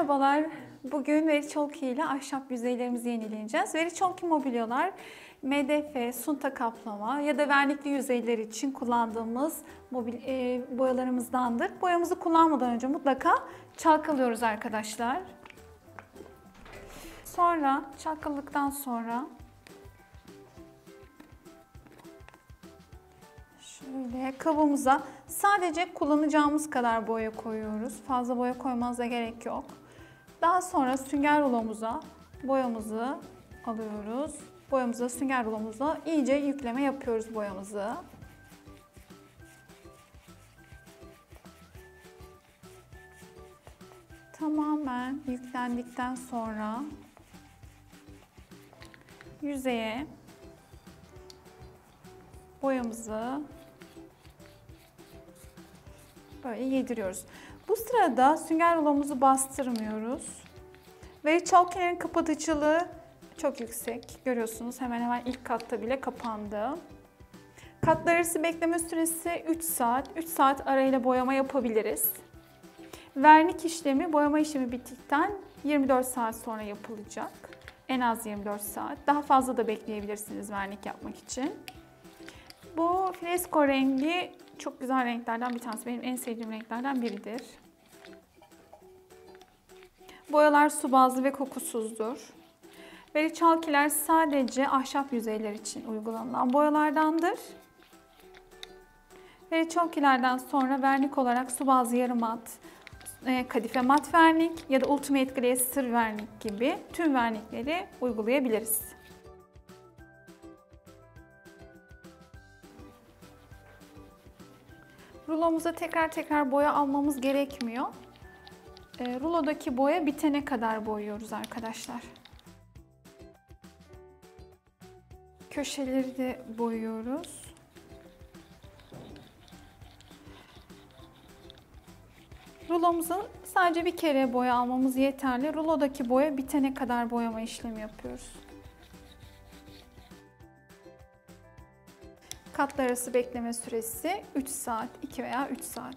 Merhabalar. Bugün Veriçolki ile ahşap yüzeylerimizi yenileyeceğiz. Veriçolki mobilyalar MDF, sunta kaplama ya da vernikli yüzeyler için kullandığımız boyalarımızdandır. Boyamızı kullanmadan önce mutlaka çalkalıyoruz arkadaşlar. Sonra çalkaladıktan sonra şöyle kabımıza sadece kullanacağımız kadar boya koyuyoruz. Fazla boya koymanıza gerek yok. Daha sonra sünger rulomuza boyamızı alıyoruz. Boyamıza, sünger rulomuza iyice yükleme yapıyoruz boyamızı. Tamamen yüklendikten sonra yüzeye boyamızı böyle yediriyoruz. Bu sırada sünger rulomuzu bastırmıyoruz. Veriçolkilerin kapatıcılığı çok yüksek. Görüyorsunuz hemen hemen ilk katta bile kapandı. Katlar arası bekleme süresi 3 saat. 3 saat arayla boyama yapabiliriz. Vernik işlemi, boyama işlemi bittikten 24 saat sonra yapılacak. En az 24 saat. Daha fazla da bekleyebilirsiniz vernik yapmak için. Bu fresko rengi çok güzel renklerden bir tanesi. Benim en sevdiğim renklerden biridir. Boyalar su bazlı ve kokusuzdur. Veriçolkiler sadece ahşap yüzeyler için uygulanılan boyalardandır. Veriçolkilerden sonra vernik olarak su bazlı yarı mat, kadife mat vernik ya da Ultimate Glaze sır vernik gibi tüm vernikleri uygulayabiliriz. Rulomuza tekrar boya almamız gerekmiyor. Rulodaki boya bitene kadar boyuyoruz arkadaşlar. Köşeleri de boyuyoruz. Rulomuza sadece bir kere boya almamız yeterli. Rulodaki boya bitene kadar boyama işlemi yapıyoruz. Katlar arası bekleme süresi 3 saat, 2 veya 3 saat.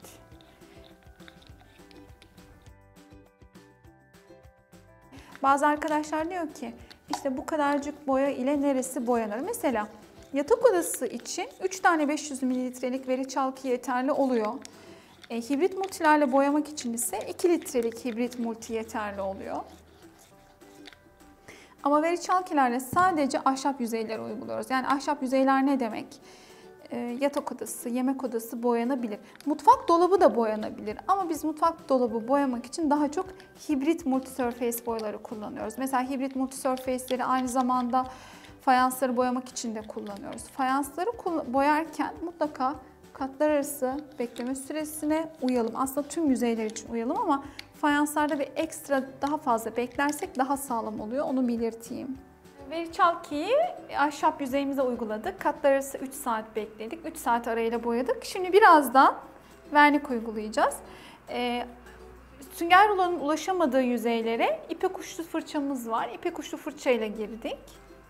Bazı arkadaşlar diyor ki işte bu kadarcık boya ile neresi boyanır? Mesela yatak odası için 3 tane 500 mililitrelik Veriçolki yeterli oluyor. Hibrit multilerle boyamak için ise 2 litrelik hibrit multi yeterli oluyor. Ama Veriçolkilerle sadece ahşap yüzeyleri uyguluyoruz. Yani ahşap yüzeyler ne demek? Yatak odası, yemek odası boyanabilir. Mutfak dolabı da boyanabilir. Ama biz mutfak dolabı boyamak için daha çok hibrit multi-surface boyaları kullanıyoruz. Mesela hibrit multi-surface'leri aynı zamanda fayansları boyamak için de kullanıyoruz. Fayansları boyarken mutlaka katlar arası bekleme süresine uyalım. Aslında tüm yüzeyler için uyalım ama fayanslarda bir ekstra daha fazla beklersek daha sağlam oluyor. Onu belirteyim. Veriçolki'yi ahşap yüzeyimize uyguladık. Katlar arası 3 saat bekledik. 3 saat arayla boyadık. Şimdi birazdan vernik uygulayacağız. Sünger rulonun ulaşamadığı yüzeylere ipek uçlu fırçamız var. İpek uçlu fırçayla girdik.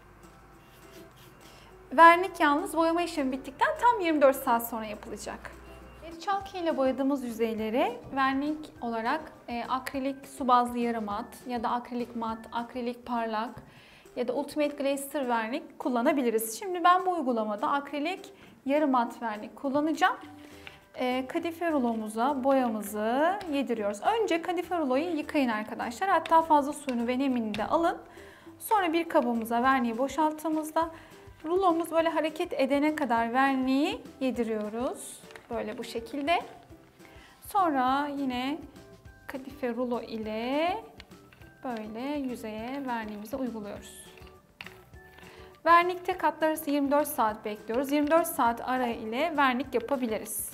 Vernik yalnız boyama işlemi bittikten tam 24 saat sonra yapılacak. Veriçolki ile boyadığımız yüzeylere vernik olarak akrilik su bazlı yarı mat ya da akrilik mat, akrilik parlak ya da Ultimate Glaze sır vernik kullanabiliriz. Şimdi ben bu uygulamada akrilik yarı mat vernik kullanacağım. Kadife rulomuza boyamızı yediriyoruz. Önce kadife ruloyu yıkayın arkadaşlar. Hatta fazla suyunu ve nemini de alın. Sonra bir kabımıza verniği boşalttığımızda rulomuz böyle hareket edene kadar verniği yediriyoruz. Böyle bu şekilde. Sonra yine kadife rulo ile böyle yüzeye verniğimizi uyguluyoruz. Vernikte katlar arası 24 saat bekliyoruz. 24 saat ara ile vernik yapabiliriz.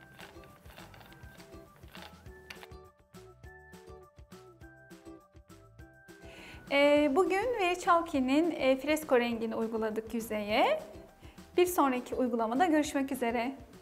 Bugün Veriçolki'nin fresko rengini uyguladık yüzeye. Bir sonraki uygulamada görüşmek üzere.